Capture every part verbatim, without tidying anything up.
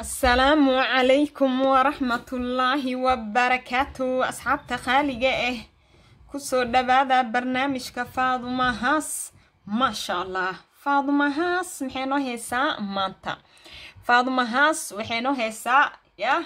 السلام عليكم ورحمة الله وبركاته أصحاب تخاليقة كسو دبادة برنامج كفاضمة هاس ما شاء الله فاضمة هاس محينو هيسا مانتا فاضمة هاس وحينو هيسا يا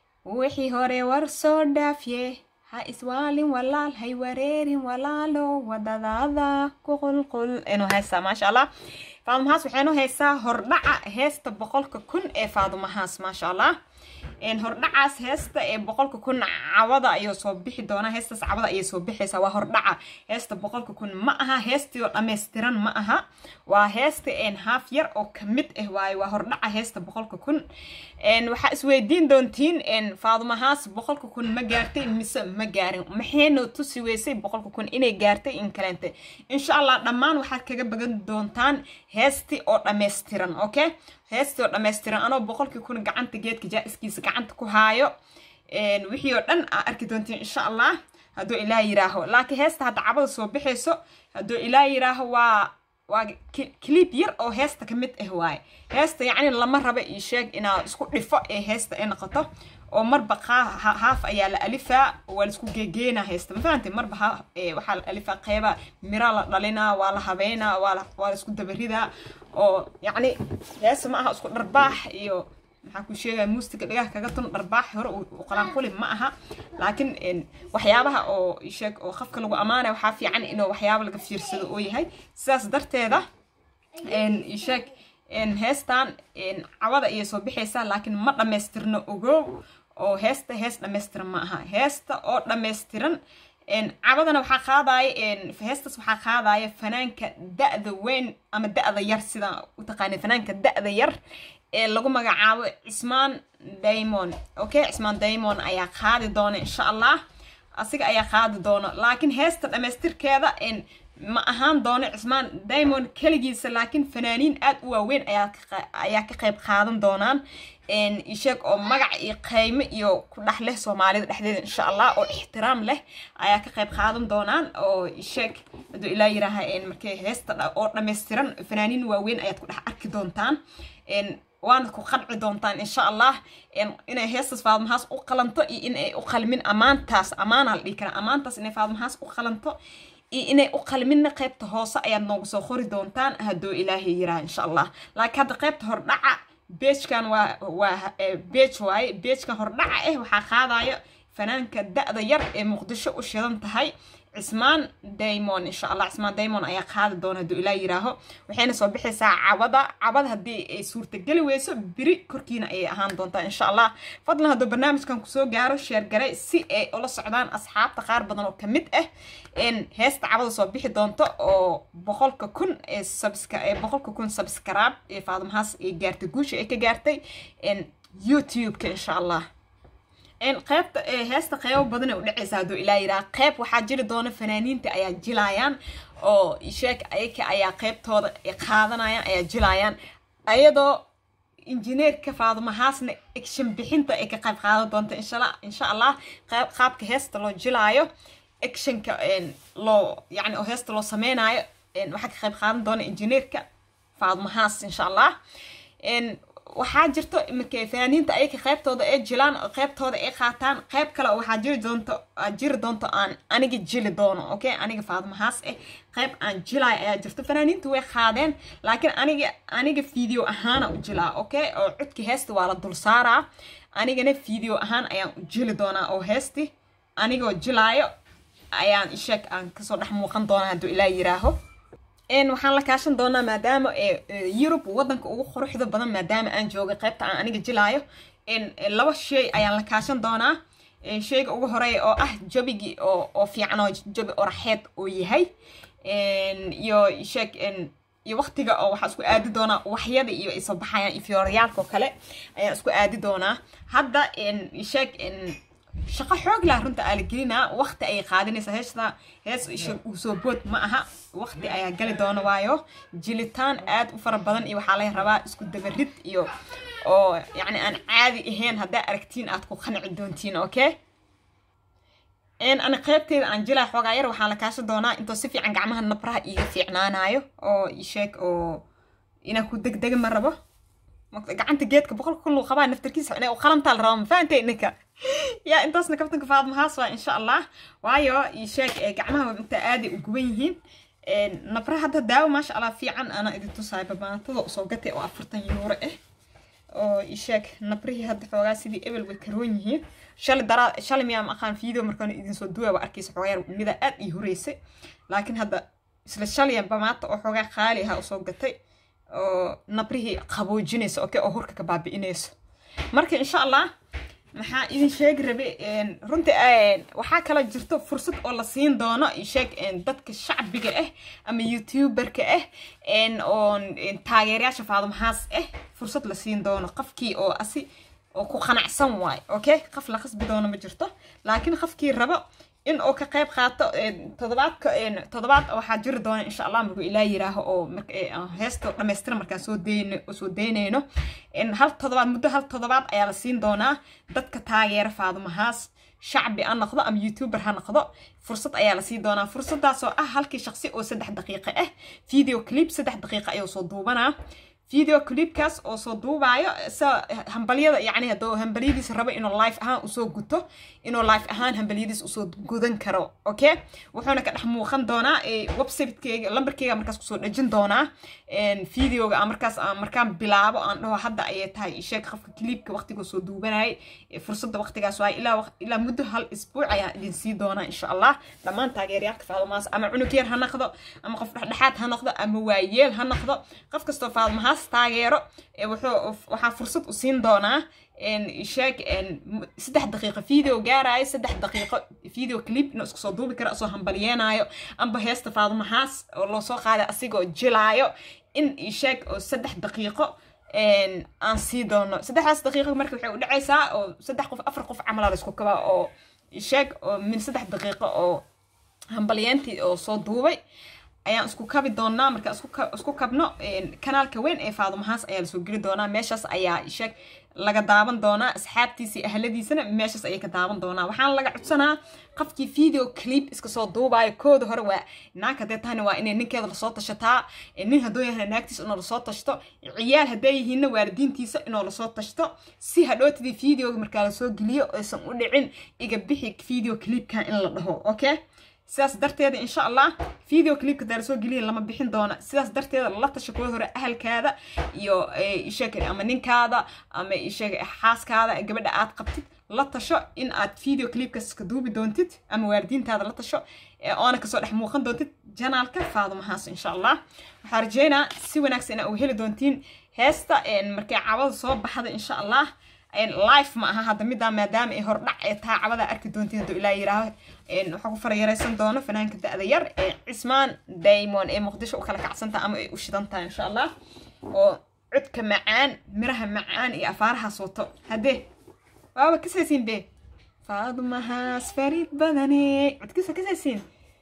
وحي هوري ورسو دافيه ها إسوال ولال هاي ورير ولالو ودادادا كقل قل إنو هيسا ما شاء الله فاضمة هاس وحينو هيسا هردعا هيستا بقولك كن إيه فاضمة هاس ما شاء الله إن هردعاس هيستا إيه بقولك كن عوضا إيو صوبيحي دونا هيستا عوضا إيو صوبيحي سوا هردعا هيستا بقولك كن معها هيستي وأميستران معها وهيستا إن هافير أو كميت إهواي وهردعا هيستا بقولك كن إن وحا اسويدين دونتين إن فاضمة هاس بقولك كن مجارتي مس مجارين محينو تسويسي بقولك كن إني جارتي إن كلانتي إن شاء الله دمان وحا كجا بجد دونتان هيستي أو أميستران أوكي هيستي أو أميستران أنا بقولك كن جعنت جيت كجائسكيس gacanta ku haayo een wixii oo dhan aan arki doontiin insha Allah haduu ilaahay yiraaho laakiin heesta hadda cabada soo bixayso haduu ilaahay yiraaho waa waa clip yar oo heesta kamid ah waay heesta yaani lama raba ii sheeg inaa isku dhifo ee heesta ay noqoto oo marba haaf ayaa la alifa oo la isku geegeena heesta ma fahanteen marba waxa la alifa qayba mira la dhalina waa la habeena waa la waa isku dabarida oo yaani heesta ma aha isku dharbaax iyo maxaa ku sheegay muusiga dhigaha kaga tun dharbaax hore oo qalaan qulin ma aha laakiin in waxyaabaha oo sheeg oo qofka lagu amaanay waxa fiican inuu waxyaabo laga fiirsado oo yahay sidaas darteeda in sheeg in heestan in cawada iyo soo bixaysa laakiin ma dhameystirno ogow oo heesta hees dhameystiran ma aha heesta oo dhameystiran in cabadana waxa qaadaay in heestas waxa qaadaay fanaanka da'da weyn ama da'da yar sida u taqaanay fanaanka da'da yar ee lagu magacaabo Ismaan Diamond okay Ismaan Diamond ayaa qaadi doona insha Allah asiga ayaa qaadi doona laakiin heesta dhameystirkeeda in ma ahaan doona Ismaan Diamond kaligiisa laakiin fanaaniin aad u waaweyn ayaa ayaa ka qayb qaadan doonaan in isheeg oo magac iyo qiimo iyo ku dhaxleh Soomaalida dhexdeeda insha Allah oo ixtiraam leh ayaa ka qayb qaadan doonaan oo isheeg haduu ilaa yiraaha in markay heesta oo dhameystiran fanaaniin waaweyn ayaad ku dhex arki doontaan in waan ku qanci doontaan insha Allah in inay heestas Faadma Haas u qalanto iyo inay u qalmin amaantaas amaana la dhikra amaantaas inay Faadma Haas u qalanto iyo inay u qalmin qaybta hoose ayaad noogu soo qori doontaan haduu Ilaahay yiraa insha Allah laakiin hadda qaybta hordhaca beejkan waa waa beej waay beejka hordhaca eh waxa qaadayo fanaanka da'da yar ee Muqdisho u shidan tahay Ismaan Diamond insha Allah Ismaan Diamond ayaa qaadi doona haduu ilaa yiraaho waxayna soo bixaysaa cabada cabada hadii ay suurta gali weyso biri korkiina ay ahaan doontaa insha Allah fadlan haduu barnaamijkan ku soo gaaro share garay si ay ula socdaan asxaabta qaar badan oo kamid ah in heesta cabada soo bixi doonto oo boqolka kun ee subscribe ee boqolka kun subscribe ee Faadma Haas ee gaartay guusha ay ka gaartay in YouTube ka insha Allah in qaybta heesta qaybo badan oo dhacaysa haduu ilaa yiraah qayb waxa jiri doona fanaaniinta ayaa jilayaan oo sheek ayaka ayaa qaybtooda ay qaadanayaan ayaa jilayaan ayadoo injineerka Faadma Haasna action bixinta ay ka qayb qaadan doonto insha Allah insha Allah qayb qaabka heesta loo jilaayo actionka in loo yaani oo heesta loo sameeynaayo in waxa ka qayb qaadan doona injineerka Faadma Haas insha Allah in waxa jirto markay fanaaniinta ay ka qaybtooda ay jilaan qaybtooda ay qaataan qayb kale waxa jiri doonto jiri doonto aan aniga jili doono okay aniga Faadma Haas eh qayb aan jilay ayaa jirto fanaaniintu way qaadeen laakiin aniga aniga video ahaan u jilaa okay oo codki heesta waa la dul saaraa anigana video ahaan ayaan u jili doonaa oo heesti anigoo jilaayo ayaan isheeg aan ka soo dhex muuqan doonaa haduu ilaa yiraaho in waxaan la kaashan doonaa maadaama ee Europe wadanka ugu quruxda badan maadaama aan joogo qaybta aan aniga jilaayo in laba shay ayaan la kaashan doonaa in shayga ugu horeeya oo ah jabigi oo oo fiican oo jabi oraxeed oo yahay in iyo sheeg in iyo waqtiga oo waxa isku aadi doonaa waxyada iyo isoo baxayaan ifyooriyaalka kale ayaan isku aadi doonaa hadda in sheeg in shaqo xoog la runta aan gelina waqti ay qaadinaysa heesta hees u soo bood ma aha waqti ayaa gali doona waayo jilitaan aad u fara badan iyo waxa la rabaa isku dabarid iyo oo yaani aan caadi ahayn hadda aragtiin aad ku qanci doontiin okay in ana qaybteeda aan jilaa xogaa yar waxa la kaashan doonaa inta si fiican gacmaha nabraha iyo fiicnaanayo oo isheeg oo ina ku degdeg ma rabo gacanta geedka boqol kun loo qabaa naftarkiisa inay u qalantaa la rabaa faantay ninka yaa intaasna kabtanka Faaduma Haas waa insha Allah waayo ii sheeg gacmaha inta aadi u guban yihiin nabra hadda daawo ma sha Allah fiican ana idin tusaay babaantada soo gatay oo afartan euro ah oo ii sheeg nabrihi hadda xoogaa sidii ebel way karoon yihiin shal dara shal miya ma aqaan video markaan idin soo duwaa waa arkaysa xoogaa mida aad ii horeysay laakiin hadda isla shaliyan bamaata oo xoogaa qaali ah soo gatay oo nabrihi qaboojinayso okay oo hurka ka baabi'inayso marka insha Allah maxaa idin sheeg rabe een runtii een waxa kala jirto fursad oo la siin doono sheeg een dadka shacbiga ah ama youtuberka ah een on taageerayaasha Faaduma Haas ah fursad la siin doono qofkii oo asi oo ku qanacsan waay okay qof la qasbi doono ma jirto laakiin qofkii rabo in oo ka qayb qaato toddobaadka toddobaad waxa jiri doona insha Allah markuu Ilaahay yiraaho oo marka heesto dhameystir marka soo deeyno soo deeynayno in hal toddobaad muddo hal toddobaad ayaa la siin doonaa dadka taageera Faaduma Haas shacbi aan noqdo ama youtuber ha noqdo fursad ayaa la siin doonaa fursadaas oo ah halkii shakhsi oo saddex daqiiqo ah video clip saddex daqiiqo ayuu soo duubanaa video clip kaas oo soo duubayo sa hambaliyada yani hadoo hambaliyadiis rabo inuu live ahaan u soo guto inuu live ahaan hambaliyadiis u soo gudan karo okay wuxuuna ka dhex muuqan doonaa website-keega lambarkeega markaas ku soo dhajin doonaa een videoga markaas markaan bilaabo aan dhaho hadda ay tahay sheeg qofka clipka waqtiga soo duubanay fursadda waqtigaas waa ilaa ilaa muddo hal isbuuc ayaa idin sii doona insha Allah dhamaan taageerayaasha Faaduma Haas ama cunug yar ha noqdo ama qof dhexdhexaad ha noqdo ama waayeel ha noqdo qof kasto Faaduma Haas taageero wuxuu waxa fursad u siin doonaa in sheeg in saddex daqiiqo video gaarayo saddex daqiiqo video clip inuu isku soo duubi karo soo hambaliyeenayo amba heesta Faaduma Haas oo loo soo qaaday asigoo jilaayo in sheeg oo saddex daqiiqo in aan sii doono saddex daqiiqo marka waxay u dhacaysaa oo saddex qof afar qof camal la isku kaba oo sheeg oo min saddex daqiiqo oo hambaliyeentii oo soo duubay ayaan isku kabi doonaa marka isku isku kabno kanaalka weyn ee Faaduma Haas ayaa la soo geli doonaa meeshaas ayaa sheeg laga daawan doonaa asxaabtiisa ahladiisana meeshaas ayay ka daawan doonaa waxaan laga codsanaa qofkii video clip iska soo duubayo kooda hore waa naaka deetana waa inay ninkeeda la soo tashataa nin hadoo yahay naagtiisa inuu la soo tashto ciyaal haday yihiin waalidiintiisa inuu la soo tashto si hadhootidii video marka la soo geliyo aysan u dhicin iga bixi video clipka in la dhaho okay sidaas darteeda insha Allah video clipka dal soo geliyo lama bixin doona sidaas darteeda la tasho kooda hore ahalkaada iyo sheekay ama ninkaada ama sheekay xaaskaada gabadha aad qabtid la tasho in aad video clipka iska duubi doontid ama waalidiintaada la tasho oona ka soo dhex muuqan doontid janaalka Faaduma Haas insha Allah waxa rajeynaa si wanaagsan oo heli doontiin heesta markay caawada soo baxda insha Allah in live ma aha hada midda maadaama ay hor dhac ee taacabada arki doontiin doo Ilaahay yiraaho in waxa ku farayaraysan doono fanaanka da'da yar ee Cismaan Diamond ee Muqdisho u kala kacsanta ama ay u shidantaa insha Allah oo codka macaan miraha macaan iyo afaaraha sooto hadee waaba kasaysiin be Faaduma Haas farid badane codkiisa kasaysiin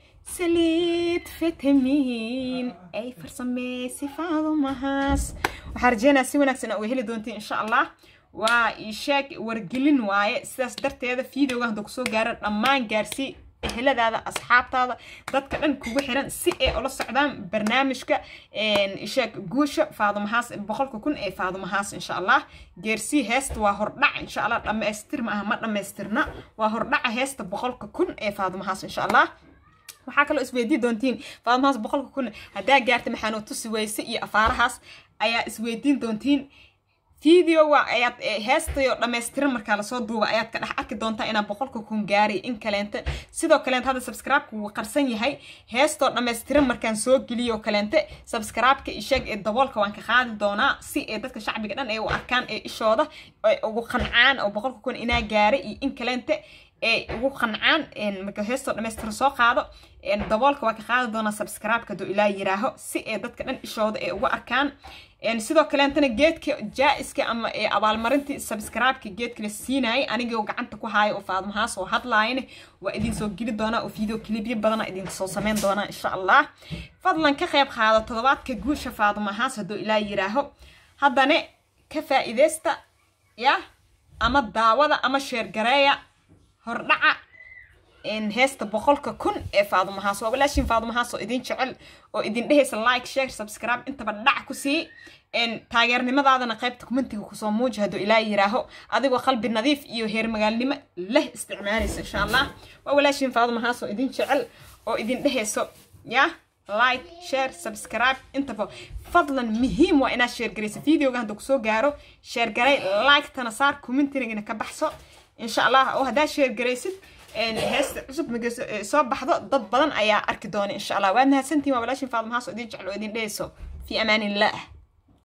saliid fitamiin ay farsameeyay Faaduma Haas waxa rajeynaa si wanaagsan oo heli doontiin insha Allah waa sheeg wargelin waaye sidaas darteeda videoga hadda ku soo gaaro dhamaan gaarsi eheladaada asxaabtaada dadka dhan kugu xiran si ay ula socdaan barnaamijka een sheeg guusha Faaduma Haas boqolka kun ee Faaduma Haas insha Allah gaarsi heesta waa hordhac insha Allah dhameystir ma aha ma dhameystirna waa hordhac heesta boqolka kun ee Faaduma Haas insha Allah waxa kale isweydii doontiin Faaduma Haas boqolka kun hadaa gaartay maxaan u tusi weyse iyo afaarahaas ayaa isweydiin doontiin video waa ayaad heestayo dhameystiran marka la soo duuba ayaad ka dhax arki doontaa inaan boqolka kun gaari in kaleenta sidoo kaleenta hada subscribe ku qarsan yahay heesto dhameystiran markaan soo geliyo kaleenta subscribe ka isheeg ee daboolka waan ka qaadi doonaa si ay dadka shacbiga dhan ay u arkaan ee ishooda ay ugu qancaan oo boqolka kun inaa gaari in kaleenta ee ugu qancaan in marka heesto dhameystiran soo qaado in daboolka waa ka qaadi doonaa subscribe ka doo Ilaahay yiraaho si ay dadka dhan ishooda ay ugu arkaan in sidoo kale antana geedka jaa-iska ama ee abaalmarintii subscribe-ka geedka la siinay anigoo gacanta ku haayo oo Faaduma Haas oo hadlaayeen waa idin soo geli doona oo video clipyo badan idin soo sameyn doona insha Allah fadlan ka qayb qaado toddobaadka guusha Faaduma Haas hadoo Ilaahay yiraaho haddana ka faa'iideysta ya ama daawada ama share gareeya hordhaca إن هست بقولك كن فاضو محاسو ولا شيء فاضو محاسو إدين شعل وإدين دهس لايك شير سبسكرايب أنت بدعكوا سي إن تاجرني ما ضعنا قيبت كومنتي وكسوم موجهدوا إلى يراهو هذا وقلب النظيف يهير مقال لما له استعمالي إن شاء الله ولا شيء فاضو محاسو إدين شعل وإدين دهسو يا لايك شير سبسكرايب انت فو فضلا مهم وانا شير جريس فيديو عندك سو غارو شير جري لايك تنصار كومنتينا كبحسو ان شاء الله او هدا شير جريس ان هيس عصب مجلس سو بخدو ضد بدن ايا اركي دوني ان شاء الله وانا سنتي ما بلاش فاضل محاسو ادين جعلو ادين ديسو في امان الله.